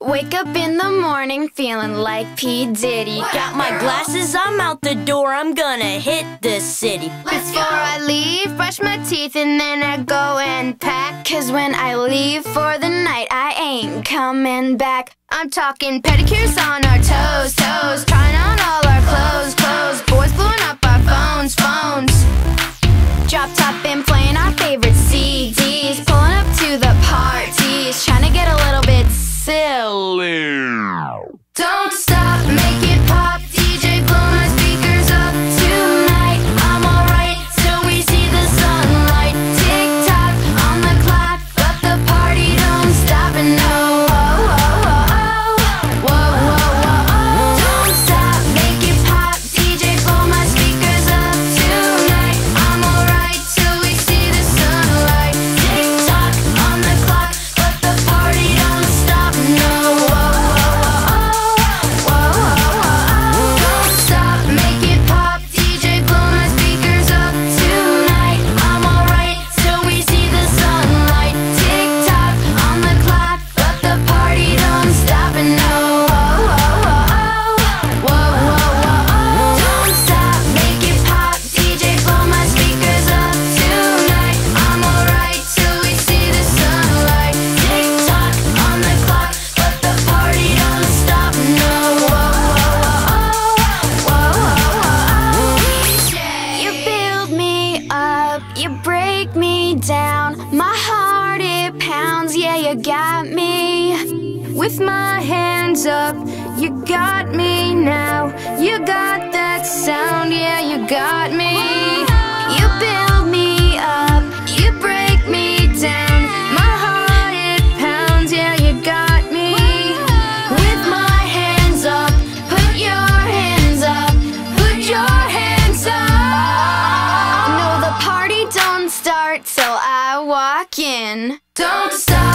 Wake up in the morning feeling like P. Diddy. Got my glasses, I'm out the door, I'm gonna hit the city. Before I leave, brush my teeth and then I go and pack. Cause when I leave for the night, I ain't coming back. I'm talking pedicures on our toes, toes. Trying on all our clothes, clothes. Boys blowing up our phones, phones. Drop top and playing our favorite CDs. Pulling up to the parties, trying to get a little bit silly. Don't stop, make it pop, DJ blow my speakers up. Tonight I'm alright till we see the sunlight. Tick tock on the clock, but the party don't stop. And oh, oh, oh, oh, oh, whoa, whoa, whoa, oh. Don't stop, make it pop, DJ blow my speakers up. Tonight I'm alright till we see the sunlight. Tick tock on the clock, but the party don't stop. No, whoa, whoa, whoa, whoa, don't stop, make it pop, DJ blow my speakers up. Tonight I'm alright till we see the sunlight. Tick tock on the clock, but the party don't stop. And no, whoa, whoa, don't stop, make it pop, DJ blow my speakers up. Tonight I'm alright till we see the sunlight. Tick tock on the clock, but the party don't stop. No, you build me up, you break me down. My heart it pounds, yeah, you got me. With my hands up, you got me now. You got that sound, yeah, you got me. You build me up, you break me down. My heart it pounds, yeah, you got me. With my hands up, put your hands up, put your hands up. No, the party don't start till I walk in. Don't stop.